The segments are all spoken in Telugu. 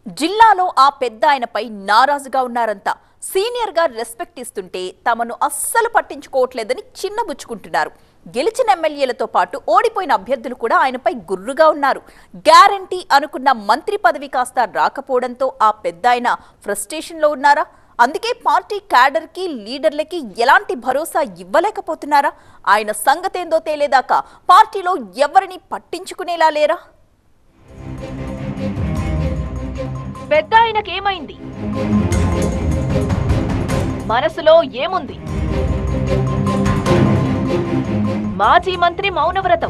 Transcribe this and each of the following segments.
జిల్లాలో ఆ పెద్ద ఆయనపై నారాజుగా ఉన్నారంతా. సీనియర్ గా రెస్పెక్ట్ ఇస్తుంటే తమను అస్సలు పట్టించుకోవట్లేదని చిన్నబుచ్చుకుంటున్నారు. గెలిచిన ఎమ్మెల్యేలతో పాటు ఓడిపోయిన అభ్యర్థులు కూడా ఆయనపై గుర్రుగా ఉన్నారు. గ్యారంటీ అనుకున్న మంత్రి పదవి కాస్త రాకపోవడంతో ఆ పెద్ద ఆయన ఫ్రస్ట్రేషన్ లో ఉన్నారా? అందుకే పార్టీ క్యాడర్ కి లీడర్లకి ఎలాంటి భరోసా ఇవ్వలేకపోతున్నారా? ఆయన సంగతేందో తేలేదాకా పార్టీలో ఎవరిని పట్టించుకునేలా లేరా? పెద్ద ఆయనకేమైంది? మనసులో ఏముంది? మాజీ మంత్రి మౌనవ్రతం.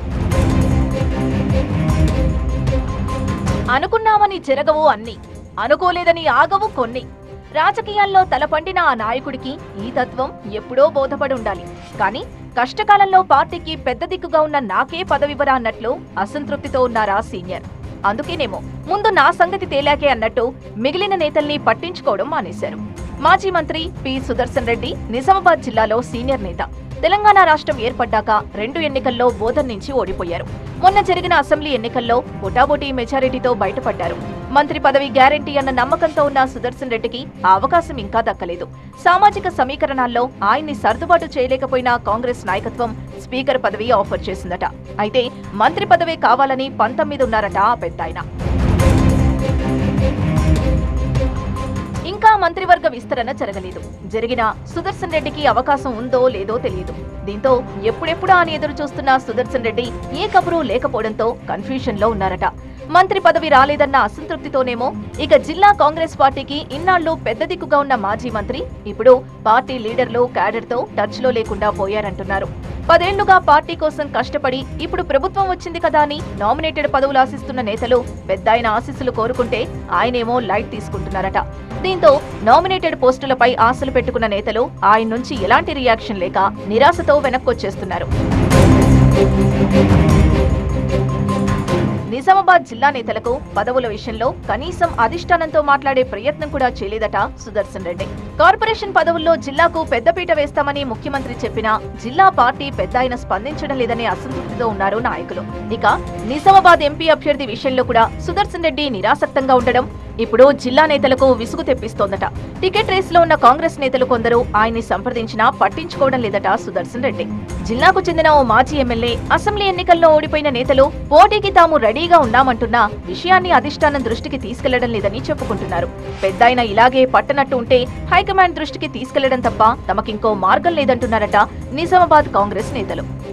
అనుకున్నామని జరగవు అన్ని, అనుకోలేదని ఆగవు కొన్ని. రాజకీయాల్లో తలపండిన ఆ నాయకుడికి ఈ తత్వం ఎప్పుడో బోధపడి ఉండాలి. కానీ కష్టకాలంలో పార్టీకి పెద్ద దిక్కుగా ఉన్న నాకే పదవివ్వరా అన్నట్లు అసంతృప్తితో ఉన్నారా సీనియర్. అందుకేనేమో ముందు నా సంగతి తేలాకే అన్నట్టు మిగిలిన నేతల్ని పట్టించుకోవడం మానేశారు. మాజీ మంత్రి పి సుదర్శన్ రెడ్డి నిజామాబాద్ జిల్లాలో సీనియర్ నేత. తెలంగాణ రాష్ట్రం ఏర్పడ్డాక 2 ఎన్నికల్లో బోధన్ నుంచి ఓడిపోయారు. మొన్న జరిగిన అసెంబ్లీ ఎన్నికల్లో బొటాబొటీ మెజారిటీతో బయటపడ్డారు. మంత్రి పదవి గ్యారంటీ అన్న నమ్మకంతో ఉన్న సుదర్శన్ రెడ్డికి ఆ అవకాశం ఇంకా దక్కలేదు. సామాజిక సమీకరణాల్లో ఆయన్ని సర్దుబాటు చేయలేకపోయిన కాంగ్రెస్ నాయకత్వం స్పీకర్ పదవి ఆఫర్ చేసిందట. అయితే మంత్రి పదవే కావాలని పంతం మీద ఉన్నారట ఆ పెద్దాయన. ఇంకా మంత్రివర్గ విస్తరణ జరగలేదు. జరిగిన సుదర్శన్ రెడ్డికి అవకాశం ఉందో లేదో తెలియదు. దీంతో ఎప్పుడెప్పుడా అని ఎదురు చూస్తున్న సుదర్శన్ రెడ్డి ఏ కబురు లేకపోవడంతో కన్ఫ్యూజన్ లో ఉన్నారట. మంత్రి పదవి రాలేదన్న అసంతృప్తితోనేమో ఇక జిల్లా కాంగ్రెస్ పార్టీకి ఇన్నాళ్లు పెద్ద దిక్కుగా ఉన్న మాజీ మంత్రి ఇప్పుడు పార్టీ లీడర్లు క్యాడర్ తో టచ్ లో లేకుండా పోయారంటున్నారు. 10 ఏళ్లుగా పార్టీ కోసం కష్టపడి ఇప్పుడు ప్రభుత్వం వచ్చింది కదా అని నామినేటెడ్ పదవులు ఆశిస్తున్న నేతలు పెద్దాయన ఆశీస్సులు కోరుకుంటే ఆయనేమో లైట్ తీసుకుంటున్నారట. దీంతో నామినేటెడ్ పోస్టులపై ఆశలు పెట్టుకున్న నేతలు ఆయన నుంచి ఎలాంటి రియాక్షన్ లేక నిరాశతో వెనక్కొచ్చేస్తున్నారు. నిజామాబాద్ జిల్లా నేతలకు పదవుల విషయంలో కనీసం అధిష్టానంతో మాట్లాడే ప్రయత్నం కూడా చేయలేదట సుదర్శన్ రెడ్డి. కార్పొరేషన్ పదవుల్లో జిల్లాకు పెద్దపీట వేస్తామని ముఖ్యమంత్రి చెప్పినా జిల్లా పార్టీ పెద్దాయన స్పందించడం లేదనే అసంతృప్తితో ఉన్నారు నాయకులు. ఇక నిజామాబాద్ ఎంపీ అభ్యర్థి విషయంలో కూడా సుదర్శన్ రెడ్డి నిరాసక్తంగా ఉండడం ఇప్పుడు జిల్లా నేతలకు విసుగు తెప్పిస్తోందట. టికెట్ రేసులో ఉన్న కాంగ్రెస్ నేతలు కొందరు ఆయన్ని సంప్రదించినా పట్టించుకోవడం లేదట సుదర్శన్ రెడ్డి. జిల్లాకు చెందిన ఓ మాజీ ఎమ్మెల్యే అసెంబ్లీ ఎన్నికల్లో ఓడిపోయిన నేతలు పోటీకి తాము రెడీగా ఉన్నామంటున్న విషయాన్ని అధిష్టానం దృష్టికి తీసుకెళ్లడం లేదని చెప్పుకుంటున్నారు. పెద్దాయన ఇలాగే పట్టనట్టు ఉంటే హైకమాండ్ దృష్టికి తీసుకెళ్లడం తప్ప తమకింకో మార్గం లేదంటున్నారట నిజామాబాద్ కాంగ్రెస్ నేతలు.